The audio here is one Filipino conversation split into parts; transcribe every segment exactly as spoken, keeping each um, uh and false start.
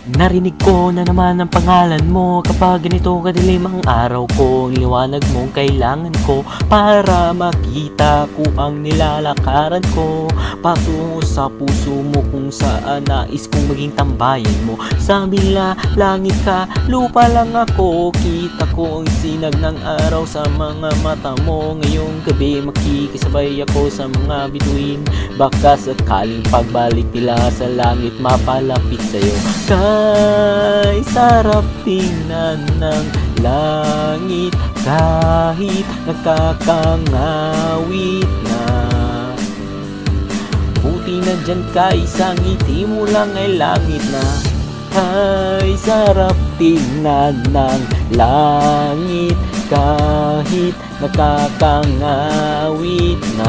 Narinig ko na naman ang pangalan mo kapag ganito kadilim ang araw ko. Ang liwanag mong kailangan ko para makita ko ang nilalakaran ko patungo sa puso mo kung saan nais kong maging tambayan mo. Sa bila langit ka, lupa lang ako. Kita ko ang sinag ng araw sa mga mata mo. Ngayong gabi makikisabay ako sa mga bituin. Baka sakaling pagbalik nila sa langit mapalapit sa'yo. Kay sarap tingnan ng langit kahit nakakangawit na. Buti na dyan ka, isang ngiti mo lang ay langit na. Kay sarap tingnan ng langit kahit nakakangawit na.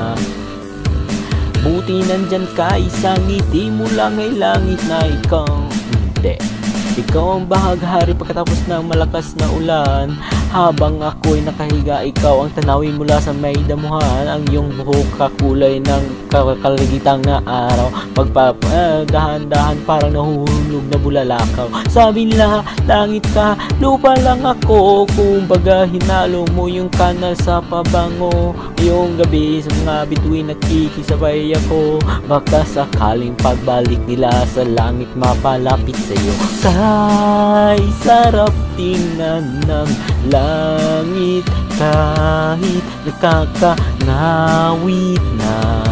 Buti nandyan ka, isang ngiti mo lang ay langit na. Ikaw, hindi. Ikaw ang bahaghari pagkatapos ng malakas na ulan. Habang ako'y nakahiga, ikaw ang tanawin mula sa may damuhan. Ang iyong buhok kakulay ng kaligitang na araw. Pagpapadahan-dahan parang nahuhulog na bulalakaw. Sabi nila, langit ka, lupa lang ako. Kumbaga hinalo mo yung kanal sa pabango. Yung gabi sa mga bituin nakikisabay ako. Baka sakaling pagbalik nila sa langit mapalapit sa'yo. Kay sarap tingnan ng langit kahit nakakangawit na.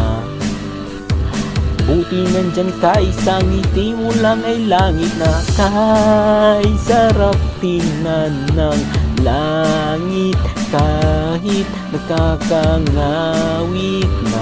Buti nandyan ka, isang ngiti mo lang ay langit na. Kay sarap tingnan ng langit kahit nakakangawit na.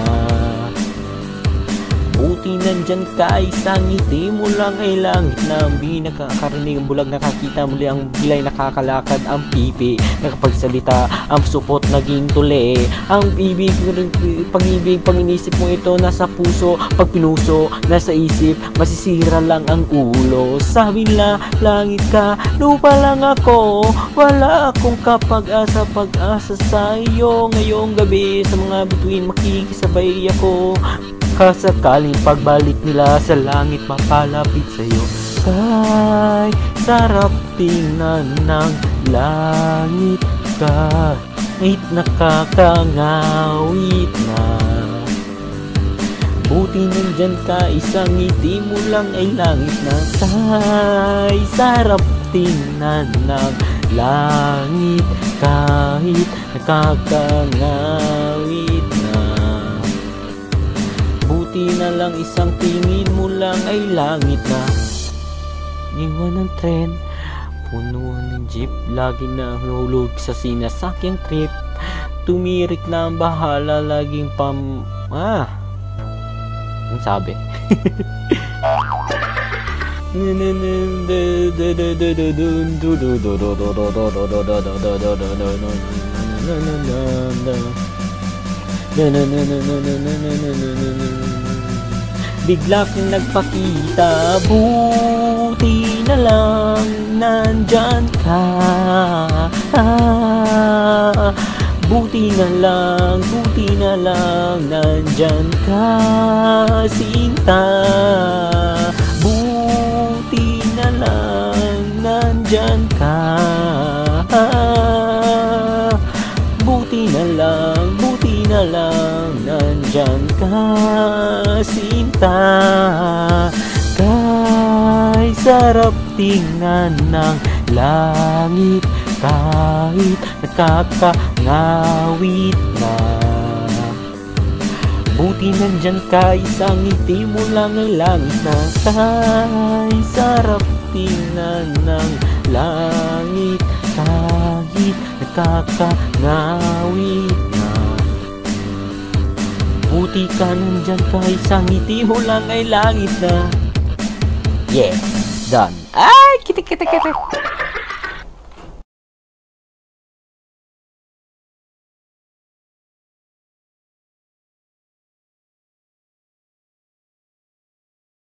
Buti nandyan ka, isang ngiti mo lang ay langit na. Ang bini nakakarinig, ang bulag nakakita, muli ang bilay nakakalakad, ang pipi nakapagsalita, ang supot naging tuli. Ang ibig, pag-ibig, pag-inisip mo ito nasa puso, pag pinuso, nasa isip, masisira lang ang ulo. Sabi nila, langit ka, lupa lang ako. Wala akong kapag-asa, pag-asa sa iyo. Ngayong gabi sa mga bituin makikisabay ako. Kasakaling pagbalik nila sa langit mapalapit sa'yo. Kay sarap tingnan ng langit kahit nakakangawit na. Buti nandyan ka, isang ngiti mo lang ay langit na. Kay sarap tingnan ng langit kahit nakakangawit na. Buti na lang, isang tingin mo lang ay langit na. Iwan ng tren, puno ng jeep, lagi na hulog sa sinasakyang trip. Tumirik na ang bahala, laging pam... Ah! Ang sabi? Bigla kang nagpakita, buti na lang nandyan ka. Buti na lang, buti na lang nandyan ka, sinta. Buti na lang nandyan ka. Buti na lang, buti na lang nandyan ka, sinta. Kay sarap tingnan ng langit kahit nakakangawit na. Buti nandyan ka, isang ngiti mo lang ay langit na. Kay sarap tingnan ng langit kahit nakakangawit na. Buti ka nandyan ka, isang ngiti mo lang ay langit na. Yes, done. Ay, kitik kitik kitik.